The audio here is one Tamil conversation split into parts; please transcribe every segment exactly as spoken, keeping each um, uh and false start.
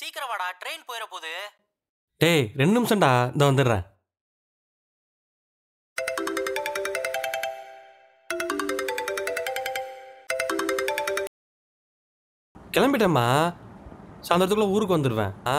சீக்கிரம் வாடா, ட்ரெயின் போயிட போகுது. டேய் ரெண்டு நிமிஷம்டா, இந்த வந்துடுறேன். கிளம்பிட்டேம்மா, சாயந்தரத்துக்குள்ள ஊருக்கு வந்துடுவேன். ஆ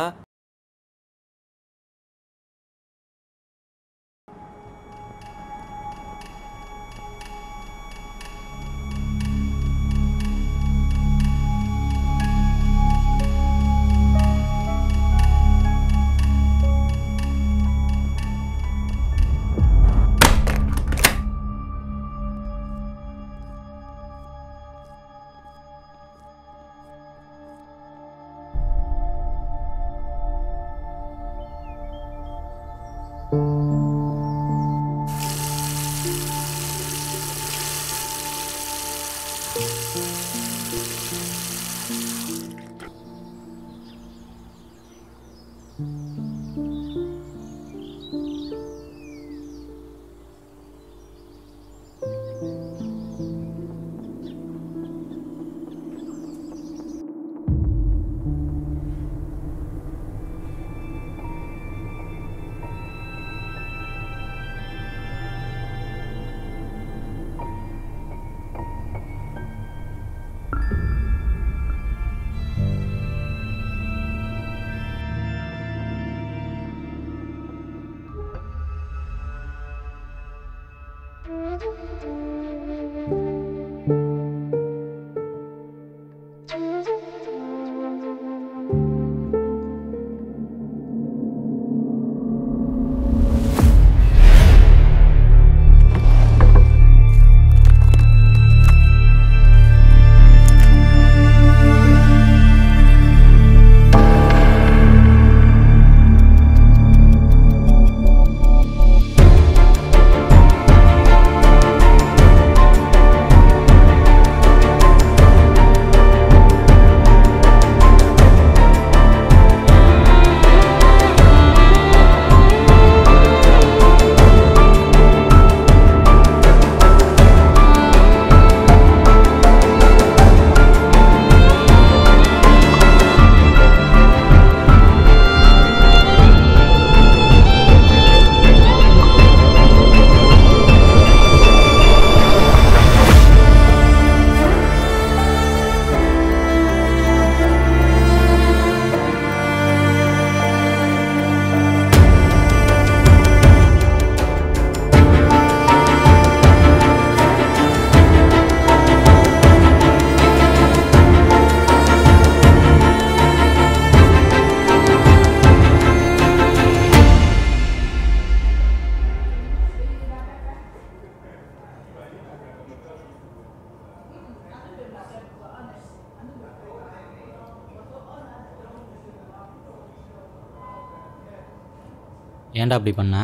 ஏன்டா அப்படி பண்ண?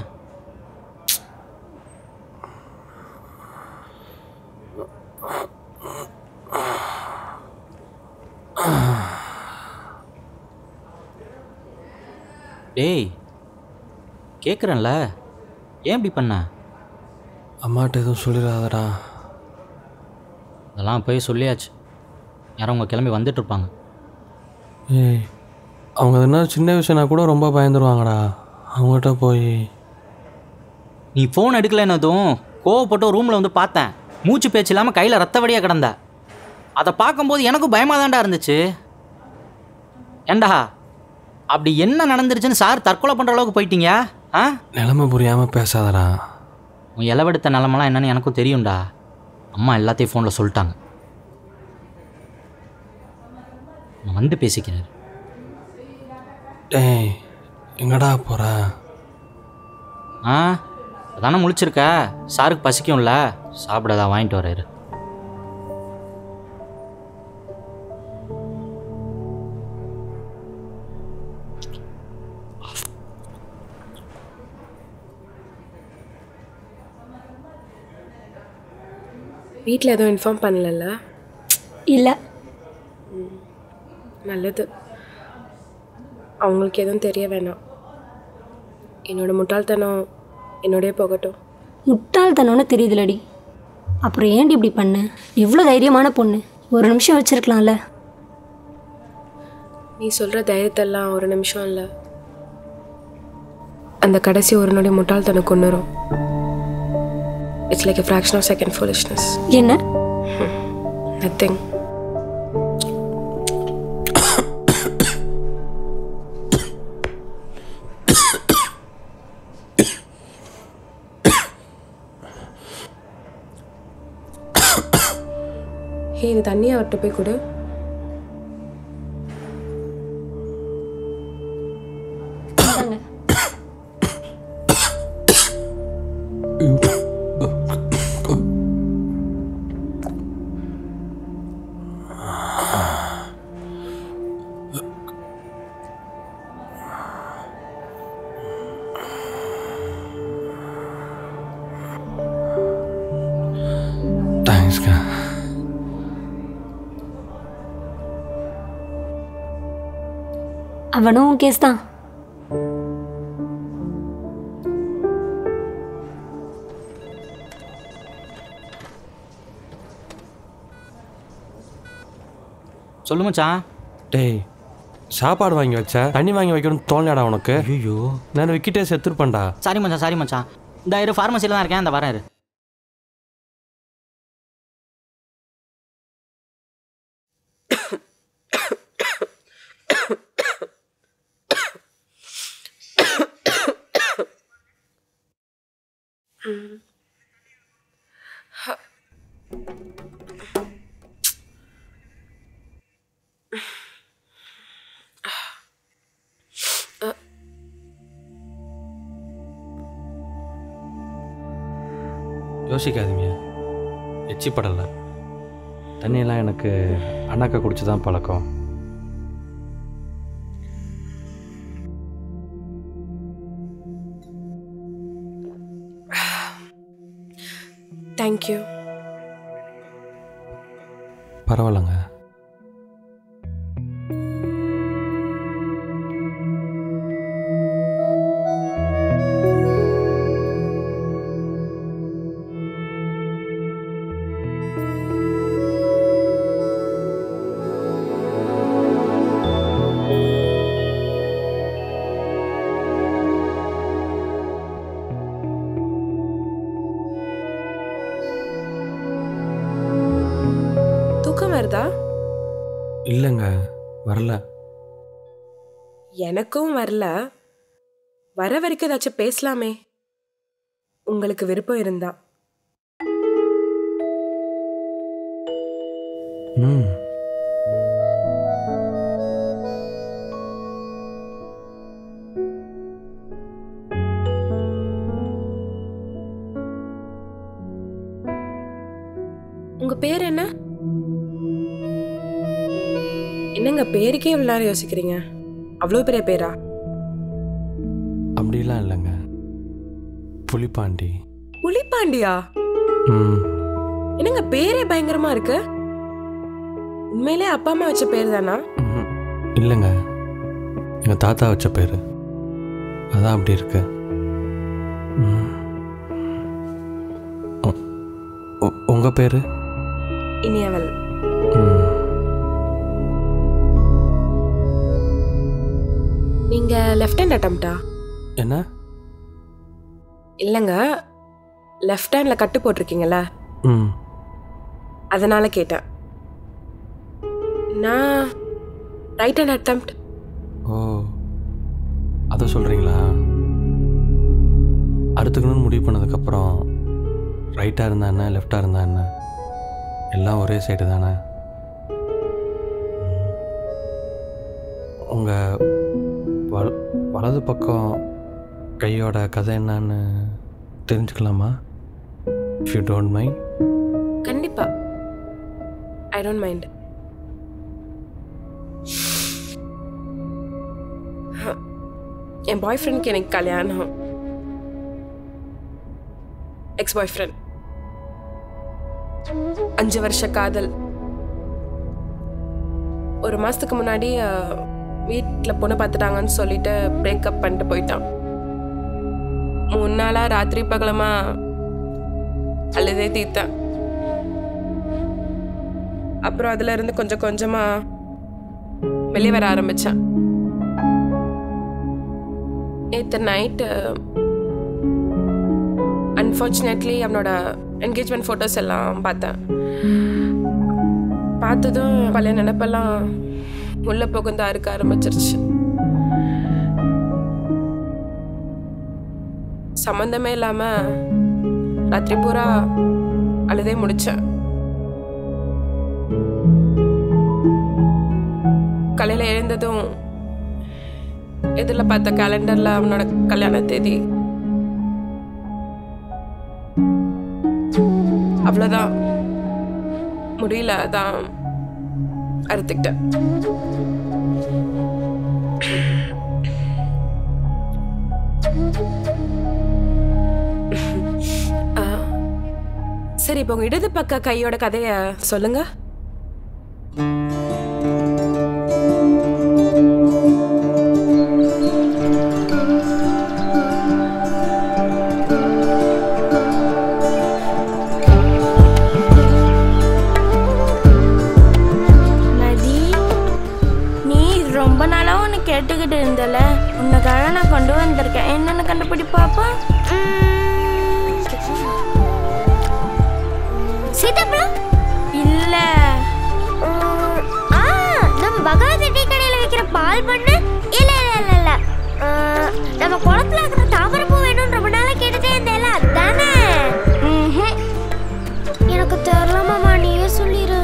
டேய் கேட்குறேன்ல, ஏன் இப்படி பண்ண? அம்மாட்ட எதுவும் சொல்லிடாதடா. அதெல்லாம் போய் சொல்லியாச்சு, யாரும் அவங்க கிளம்பி வந்துட்டு இருப்பாங்க. ஏய் அவங்க என்ன சின்ன விஷயம்னா கூட ரொம்ப பயந்துருவாங்கடா. அவங்ககிட்ட போய் நீ ஃபோன் எடுக்கலைன்னதும் கோவப்பட்டு ரூமில் வந்து பார்த்தேன், மூச்சு பேச்சு இல்லாமல் கையில் ரத்த வடியாக கிடந்த. அதை பார்க்கும்போது எனக்கும் பயமாக தான்டா இருந்துச்சு. ஏண்டா அப்படி என்ன நடந்துருச்சுன்னு சார் தற்கொலை பண்ணுற அளவுக்கு போயிட்டீங்க? ஆ நிலைமை புரியாமல் பேசாதடா. உன் இலவெடுத்த நிலமெல்லாம் என்னன்னு எனக்கும் தெரியும்டா. அம்மா எல்லாத்தையும் ஃபோனில் சொல்லிட்டாங்க. நான் வந்து பேசிக்கிறேன். டேய் எங்கடா போற? ஆ அதானே முழிச்சிருக்க, சாருக்கு பசிக்கும்ல, சாப்பிடதா வாங்கிட்டு வர்றாரு. வீட்டில் எதுவும் இன்ஃபார்ம் பண்ணல? இல்லை. நல்லது, அவங்களுக்கு எதுவும் தெரிய வேணாம். என்னோட முட்டாள்தனம் என்னோடய போகட்டும். முட்டாள்தனம்னு தெரியுதுலடி, அப்புறம் ஏன்டி இப்படி பண்ண? இவ்வளோ தைரியமான பொண்ணு, ஒரு நிமிஷம் வச்சுருக்கலாம்ல. நீ சொல்கிற தைரியத்தெல்லாம் ஒரு நிமிஷம் இல்லை, அந்த கடைசி ஒரு நொடி முட்டாள்தனை கொண்டுரும். It's like a fraction of second foolishness. என்ன? நத்திங். ஹே, இது தண்ணி அவர்கிட்ட போய் கொடு. தேங்க்ஸ்க்கா. அவனும் கேஸ் தான். சொல்லு மச்சான். டேய், சாப்பாடு வாங்கி வச்ச, தண்ணி வாங்கி வைக்கணும்னு தோணலடா உனக்கு? ஐயோ, நான் விக்கிட்டே செத்துருப்பேன்டா. சாரி மச்சான், சாரி மச்சான். இந்த இரு, ஃபார்மசியில் தான் இருக்கேன், இந்த வரேன் இரு. யோசிக்காதீங்க, எச்சி படலை. தண்ணியெல்லாம் எனக்கு அண்ணாக்கா குடிச்சு தான் பழக்கம். தேங்க்யூ. பரவாயில்லைங்க. தூக்கம் வருதா? இல்லைங்க, வரல. எனக்கும் வரல. வர வரைக்கும் ஏதாச்சும் பேசலாமே, உங்களுக்கு விருப்பம் இருந்தா. ம் உங்க பேர் என்ன? என்னங்க பேருக்கே இவ்வளவு நேரம் யோசிக்கிறீங்க? அவ்வளோ பெரிய பேரா? அப்படிலாம் இல்லைங்க, புலிப்பாண்டி. புலிப்பாண்டியா? ம் என்னங்க பேரே பயங்கரமா இருக்கு. உண்மையிலே அப்பா அம்மா வச்ச பேர் தானா? ம்ஹும். இல்லைங்க, எங்கள் தாத்தா வச்ச பேர், அதான் அப்படி இருக்கு. ம். உ- உ- உங்க பேர்? இனியவள். ம். நீங்க லெஃப்ட் ஹேண்ட் அட்டம்ப்டா? என்ன? இல்லைங்க, லெஃப்ட் ஹேண்ட்ல கட்டு போட்டிருக்கீங்கல்ல, ம் அதனால கேட்டேன். நான் ரைட் ஹேண்ட் அட்டம்ப்ட். ஓ, அதை சொல்கிறீங்களா? அடுத்துக்கணும்னு முடிவு பண்ணதுக்கப்புறம் ரைட்டாக இருந்தா என்ன, லெஃப்டாக இருந்தா என்ன, எல்லாம் ஒரே சைடு தானே. உங்கள் வல வலது பக்கம் கையோட கதை என்னன்னு தெரிஞ்சுக்கலாமா? If you don't mind. கண்டிப்பா, ஐ டோன்ட் மைண்ட். என் பாய் ஃப்ரெண்டுக்கு எனக்கு கல்யாணம். எக்ஸ் பாய் ஃப்ரெண்ட், அஞ்சு வருஷ காதல். ஒரு மாசத்துக்கு முன்னாடி வீட்டில் பொண்ணு பார்த்துட்டாங்கன்னு சொல்லிட்டு பிரேக்கப் பண்ணிட்டு போயிட்டான். மூணு நாளா ராத்திரி பகலமா அழுதே தீர்த்தேன். அப்புறம் அதுல இருந்து கொஞ்சம் கொஞ்சமா வெளியே வர ஆரம்பித்தேன். நேற்று நைட்டு அன்ஃபார்ச்சுனேட்லி அவனோட என்கேஜ்மெண்ட் ஃபோட்டோஸ் எல்லாம் பார்த்தேன். பார்த்ததும் பழைய நினைப்பெல்லாம் உள்ள புகுந்தா இருக்க ஆரம்பிச்சிருச்சு. சம்மந்தமே இல்லாம ராத்திரி பூரா அழுதே முடிச்சேன். காலையில எழுந்ததும் எதிரில் பார்த்த கேலண்டர்ல அவனோட கல்யாண தேதி. அவ்வளோதான், முடியல, அதான் அறுத்துக்கிட்டேன். சரி, இப்போ உங்க இடது பக்க கையோட கதைய சொல்லுங்க. ரொம்ப நாளா உன்னை கேட்டுக்கிட்டு இருந்தல, உன்னைக்காக நான் கொண்டு வந்திருக்கேன். என்னன்னு கண்டுபிடி பாப்பா. சீதாப்பழம் இல்ல, நம்ம பகவதி டீ கடையில வைக்கிற பால் பண்ணு. இல்ல இல்ல இல்ல இல்ல நம்ம குளத்துல இருக்கிற தாமரை பூ வேணும்னு ரொம்ப நாளா கேட்டுட்டே இருந்தேல, அதானே? எனக்கு தெரியல மாமா, நீயே சொல்லிரு.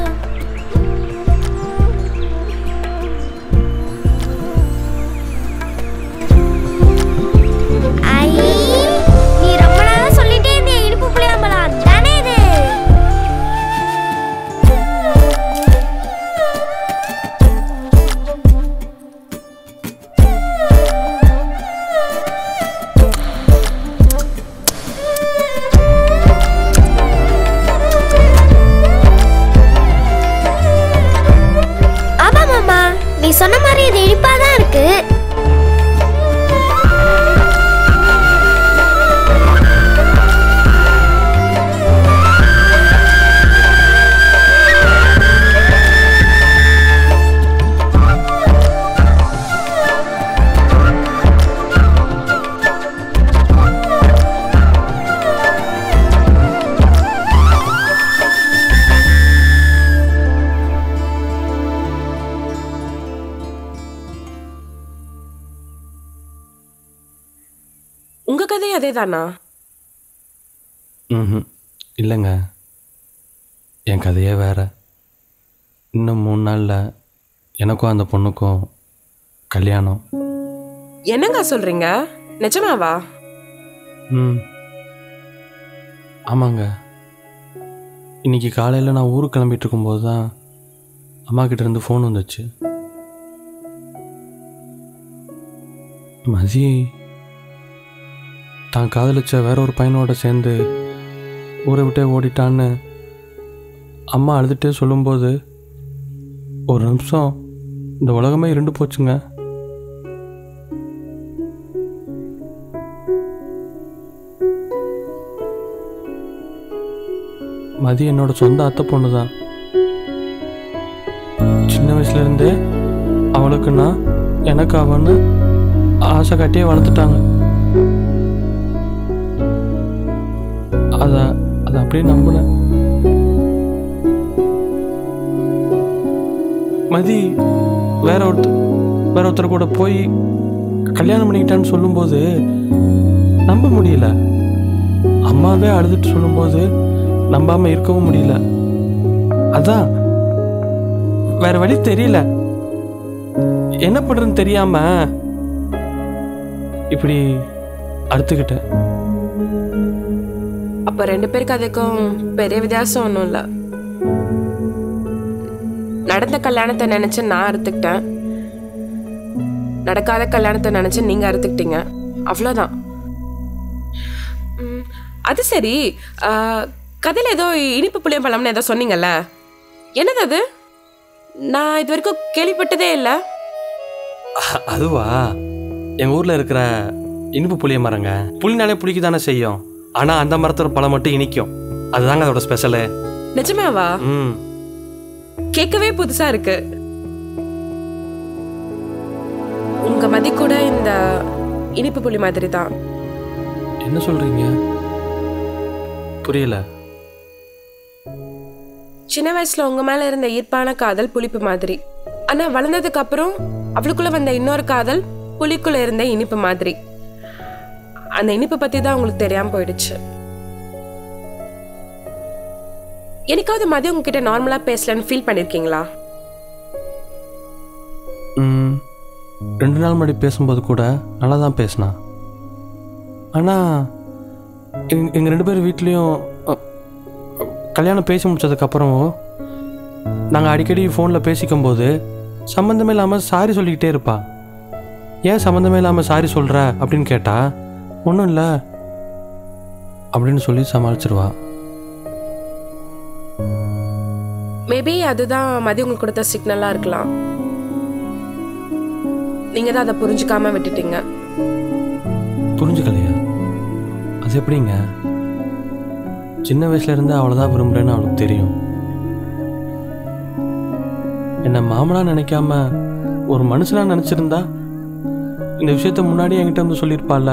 நீ ரொம்ப நாளா சொல்லிட்டே இருந்தே இனிப்பு புளியாம்பழம், அதானே இது? ஆமா மாமா, நீ சொன்ன மாதிரி இது இனிப்பாதான் இருக்கு. உங்க கதை அதே தானா? ம் இல்லைங்க, என் கதையே வேற. இன்னும் மூணு நாளில் எனக்கும் அந்த பொண்ணுக்கும் கல்யாணம். என்னங்க சொல்றீங்க? நிஜமாவா? ம் ஆமாங்க. இன்னைக்கு காலையில் நான் ஊருக்கு கிளம்பிட்டு இருக்கும்போது தான் அம்மா கிட்டேருந்து ஃபோன் வந்துச்சு. மதி தான் காதலிச்ச வேற ஒரு பையனோட சேர்ந்து ஊரை விட்டே ஓடிட்டான்னு அம்மா அழுதுகிட்டே சொல்லும்போது ஒரு நிமிஷம் இந்த உலகமே இருண்டு போச்சுங்க. மதி என்னோட சொந்த அத்தை பொண்ணு தான். சின்ன வயசுலேருந்தே அவளுக்கு நான் எனக்கு அவன்னு ஆசை காட்டியே வளர்த்துட்டாங்க. அதை அதை அப்படியே நம்பினேன். மதி வேற ஒருத்தர் வேற ஒருத்தர் கூட போய் கல்யாணம் பண்ணிக்கிட்டான்னு சொல்லும்போது நம்ப முடியல. அம்மாவே அழுதுட்டு சொல்லும்போது நம்பாம இருக்கவும் முடியல. அதான் வேற வழி தெரியல, என்ன பண்றதுன்னு தெரியாம இப்படி அறுத்துக்கிட்டேன். அப்ப ரெண்டு பேருக்கு அதுக்கும் பெரிய வித்தியாசம் ஒன்றும் இல்லை. நடந்த கல்யாணத்தை நினைச்சு நான் அறுத்துக்கிட்டேன், நடக்காத கல்யாணத்தை நினைச்சு நீங்க அறுத்துக்கிட்டீங்க, அவ்வளோதான். அது சரி, கதையில் ஏதோ இனிப்பு புளியம்பழம்னு ஏதோ சொன்னீங்கல்ல, என்னது அது? நான் இது வரைக்கும் கேள்விப்பட்டதே இல்லை. அதுவா, எங்கள் ஊரில் இருக்கிற இனிப்பு புளிய மரங்க. புளினாலே புளிக்க தானே செய்யும், ஆனால் அந்த மரத்தோட பழம் மட்டும் இனிக்கும். அதுதாங்க அதோட ஸ்பெஷலு. நிஜமாவா? ம் கேட்கவே புதுசா இருக்கு. உங்க மதி கூட இந்த இனிப்பு புளி மாதிரி தான். என்ன சொல்கிறீங்க? புரியல. சின்ன வயசுல உங்க மேல இருந்த ஈர்ப்பான காதல் புளிப்பு மாதிரி. ஆனா வளர்ந்ததுக்கு அப்புறம் அவளுக்குள்ள வந்த இன்னொரு காதல் புளிக்குள்ள இருந்த இனிப்பு மாதிரி. அந்த இனிப்பு பத்தி தான் உங்களுக்கு தெரியாம போயிடுச்சு. எனக்காவது மதியம் உங்ககிட்ட நார்மலா பேசலன்னு ஃபீல் பண்ணிருக்கீங்களா? ரெண்டு நாள் முன்னாடி பேசும்போது கூட நல்லா தான் பேசினா. ஆனால் எங் எங்கள் ரெண்டு பேர் வீட்லேயும் கல்யாணம் பேசி முடிச்சதுக்கப்புறமும் நாங்கள் அடிக்கடி ஃபோனில் பேசிக்கும்போது சம்மந்தமே இல்லாமல் சாரி சொல்லிக்கிட்டே இருப்பா. ஏன் சம்மந்தமே இல்லாமல் சாரி சொல்கிற அப்படின்னு கேட்டால் ஒன்றும் இல்லை அப்படின்னு சொல்லி சமாளிச்சிருவா. மேபி அதுதான் மதி உங்களுக்கு கொடுத்த சிக்னலாக இருக்கலாம். நீங்கள் தான் அதை புரிஞ்சுக்காம விட்டுட்டீங்க. புரிஞ்சுக்கலையா? அது எப்படிங்க? சின்ன வயசுலேருந்து அவ்வளோதான் விரும்புகிறேன்னு அவளுக்கு தெரியும். என்னை மாமனா நினைக்காம ஒரு மனுஷனாக நினச்சிருந்தா இந்த விஷயத்த முன்னாடியே என்கிட்ட வந்து சொல்லியிருப்பாள்ல.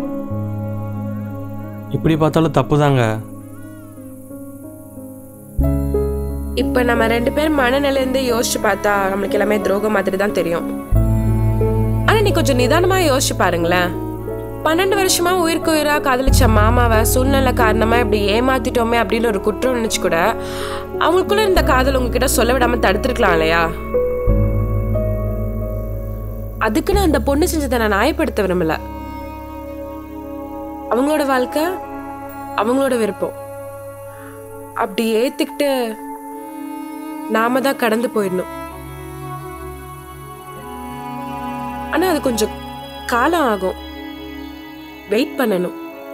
இப்படி பார்த்தாலும் தப்பு தாங்க. இப்போ நம்ம ரெண்டு பேரும் மனநிலையிலேருந்து யோசிச்சு பார்த்தா நம்மளுக்கு எல்லாமே துரோகம் மாதிரி தான் தெரியும். ஆனால் நீ கொஞ்சம் நிதானமாக யோசிச்சு பாருங்களேன். பன்னெண்டு வருஷமா உயிருக்கு உயிரா காதலிச்ச மாமாவை சூழ்நிலை காரணமா இப்படி ஏமாத்திட்டோமே அப்படின்னு ஒரு குற்றம் நினைச்சு கூட அவங்களுக்குள்ள இருந்த காதல் உங்ககிட்ட சொல்ல விடாம தடுத்துருக்கலாம் இல்லையா? அதுக்குன்னு அந்த பொண்ணு செஞ்சதை நான் நியாயப்படுத்த விரும்பல. அவங்களோட வாழ்க்கை அவங்களோட விருப்பம். அப்படி ஏத்துக்கிட்டு நாம தான் கடந்து போயிடணும். ஆனா அது கொஞ்சம் காலம் ஆகும். வெயிட் பண்ணணும்.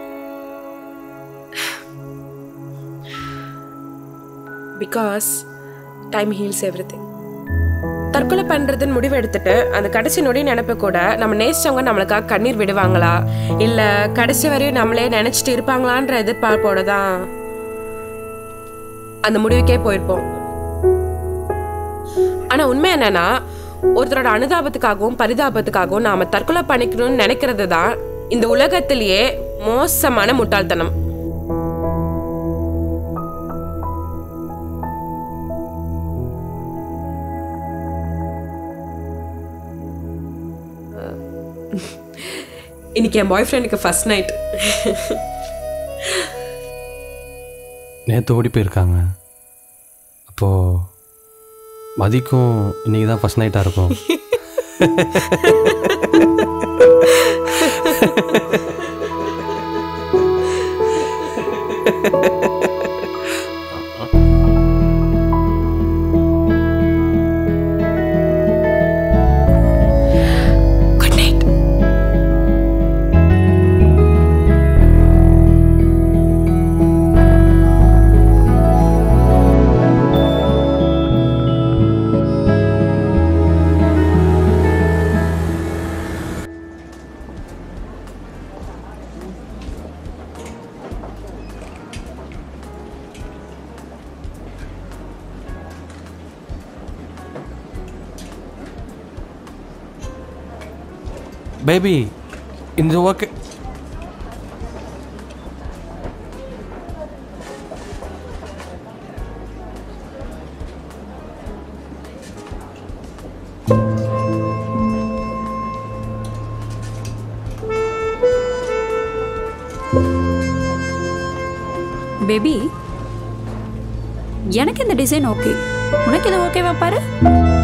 Because time heals everything. தற்கொலை பண்றதுன்னு முடிவு எடுத்துட்டு அந்த கடைசி நொடி நினைப்ப கூட நம்ம நேசிச்சவங்க நம்மளுக்காக கண்ணீர் விடுவாங்களா இல்ல கடைசி வரையும் நம்மளே நினைச்சிட்டு இருப்பாங்களான்ற எதிர்பார்ப்போட தான் அந்த முடிவுக்கே போயிருப்போம். ஆனா உண்மை என்னன்னா ஒருத்தரோட அனுதாபத்துக்காகவும் பரிதாபத்துக்காகவும் நாம தற்கொலை பண்ணிக்கணும்னு நினைக்கிறது தான் இந்த உலகத்திலேயே மோசமான முட்டாள்தனம். இன்னைக்கு என் பாய் ஃப்ரெண்டுக்கு ஃபர்ஸ்ட் நைட். நேற்று ஓடி போயிருக்காங்க. அப்போது மதிக்கும் இன்னைக்கு தான் ஃபர்ஸ்ட் நைட்டாக இருக்கும். Good night. பேபி இந்த ஓகே. பேபி எனக்கு இந்த டிசைன் ஓகே. உனக்கு இது ஓகேவா பாரு.